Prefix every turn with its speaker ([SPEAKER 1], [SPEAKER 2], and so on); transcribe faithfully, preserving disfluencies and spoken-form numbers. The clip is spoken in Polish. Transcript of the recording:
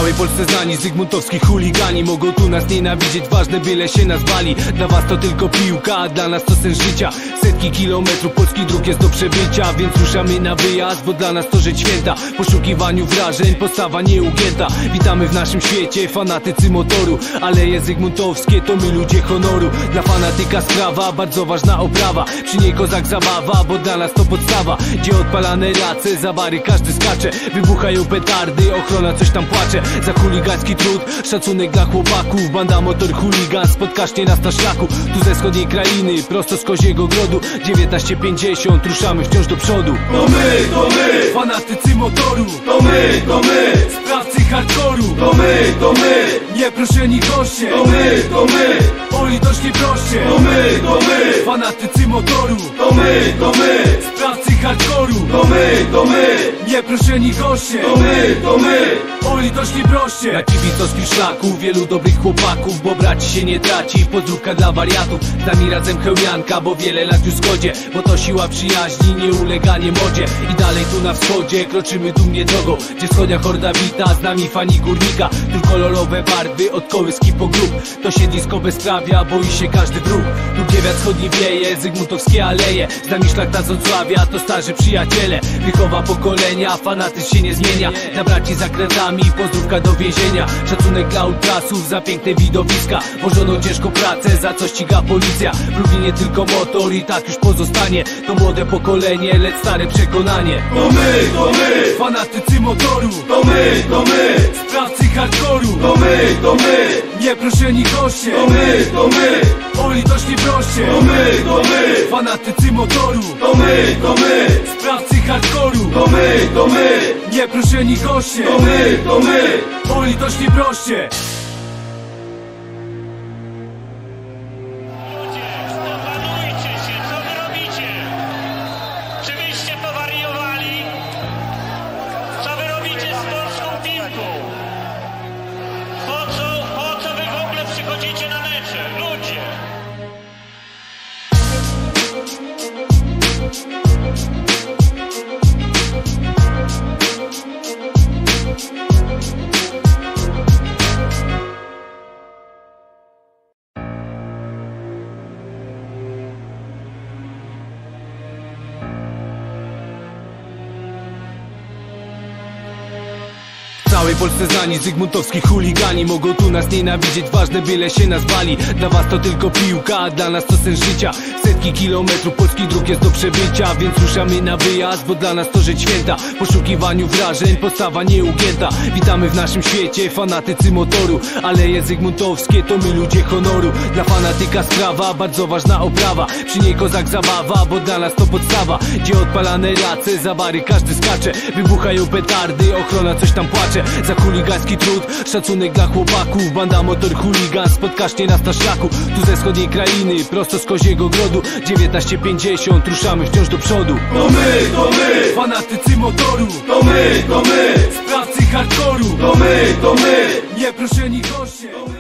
[SPEAKER 1] całej Polsce znani zygmuntowski chuligani. Mogą tu nas nienawidzieć, ważne byle się nazwali. Dla was to tylko piłka, a dla nas to sens życia. Setki kilometrów polski dróg jest do przebycia, więc ruszamy na wyjazd, bo dla nas to rzecz święta. W poszukiwaniu wrażeń, postawa nieugięta. Witamy w naszym świecie, fanatycy motoru. Aleje zygmuntowskie to my ludzie honoru. Dla fanatyka sprawa, bardzo ważna oprawa. Przy niej kozak zabawa, bo dla nas to podstawa. Gdzie odpalane race, za bary każdy skacze. Wybuchają petardy, ochrona coś tam płacze. Za chuligański trud, szacunek dla chłopaków. Banda motor chuligan, spotkasz nie nas na szlaku. Tu ze wschodniej krainy, prosto z koziego grodu. dziewiętnaście pięćdziesiąt, ruszamy wciąż do przodu.
[SPEAKER 2] To my, to my,
[SPEAKER 1] fanatycy motoru.
[SPEAKER 2] to my, to my,
[SPEAKER 1] sprawcy hardkoru.
[SPEAKER 2] to my, to my,
[SPEAKER 1] nieproszeni goście.
[SPEAKER 2] to my, to my,
[SPEAKER 1] o litość nie proście.
[SPEAKER 2] to my, to my,
[SPEAKER 1] fanatycy motoru.
[SPEAKER 2] to my, to my,
[SPEAKER 1] sprawcy hardkoru.
[SPEAKER 2] to my, to my,
[SPEAKER 1] nieproszeni goście.
[SPEAKER 2] to my, to my,
[SPEAKER 1] o litość nie proście. Na kibicowskim szlaku wielu dobrych chłopaków, bo brać się nie traci. Pozdrówka dla wariatów, z nami razem chełmianka, bo wiele lat już w zgodzie. Bo to siła przyjaźni, nieuleganie modzie. I dalej tu na wschodzie, kroczymy dumnie drogą, gdzie wschodnia horda wita, z nami fani górnika. Tu kolorowe barwy, od kołyski po grób. To siedlisko bezprawia, boi się każdy wróg. Tu gdzie wiatr wschodni wieje, zygmuntowskie aleje. Z nami szlachta z Wrocławia, to starzy przyjaciele. Wychowa pokolenia, fanatyzm się nie zmienia. Dla braci za kredami, pozdrówka do więzienia. Szacunek dla ultrasów za piękne widowiska. Włożoną ciężką pracę, za co ściga policja. W Lublinie tylko motor i tak już pozostanie. To młode pokolenie, lecz stare przekonanie.
[SPEAKER 2] to my, to my,
[SPEAKER 1] fanatycy motoru.
[SPEAKER 2] to my, to my,
[SPEAKER 1] sprawcy hardkoru.
[SPEAKER 2] to my, to my,
[SPEAKER 1] nieproszeni goście.
[SPEAKER 2] to my, to my,
[SPEAKER 1] o litość nie proście.
[SPEAKER 2] to my, to my,
[SPEAKER 1] fanatycy motoru.
[SPEAKER 2] to my, to my,
[SPEAKER 1] sprawcy hardkoru.
[SPEAKER 2] to my, to my,
[SPEAKER 1] nieproszeni goście.
[SPEAKER 2] to my, to my.
[SPEAKER 1] o litość nie proście.
[SPEAKER 3] Opanujcie się, co wy robicie? Czy wyście powariowali? Co wy robicie z polską piłką? Po co, po co wy w ogóle przychodzicie na mecze? Ludzie!
[SPEAKER 1] W całej Polsce znani zygmuntowski chuligani. Mogą tu nas nienawidzieć, ważne byle się nazwali. Dla was to tylko piłka, a dla nas to sens życia. Setki kilometrów polski dróg jest do przebycia, więc ruszamy na wyjazd, bo dla nas to rzecz święta. W poszukiwaniu wrażeń, postawa nieugięta. Witamy w naszym świecie, fanatycy motoru. Aleje zygmuntowskie to my ludzie honoru. Dla fanatyka sprawa, bardzo ważna oprawa. Przy niej kozak zabawa, bo dla nas to podstawa. Gdzie odpalane race, za bary każdy skacze. Wybuchają petardy, ochrona coś tam płacze. Za chuligański trud, szacunek dla chłopaków. Banda motor chuligan, spotkasz nie nas na szlaku. Tu ze wschodniej krainy, prosto z koziego grodu. dziewiętnaście pięćdziesiąt, ruszamy wciąż do przodu.
[SPEAKER 2] To my, to my,
[SPEAKER 1] fanatycy motoru.
[SPEAKER 2] to my, to my,
[SPEAKER 1] sprawcy hardkoru.
[SPEAKER 2] to my, to my,
[SPEAKER 1] nieproszeni goście.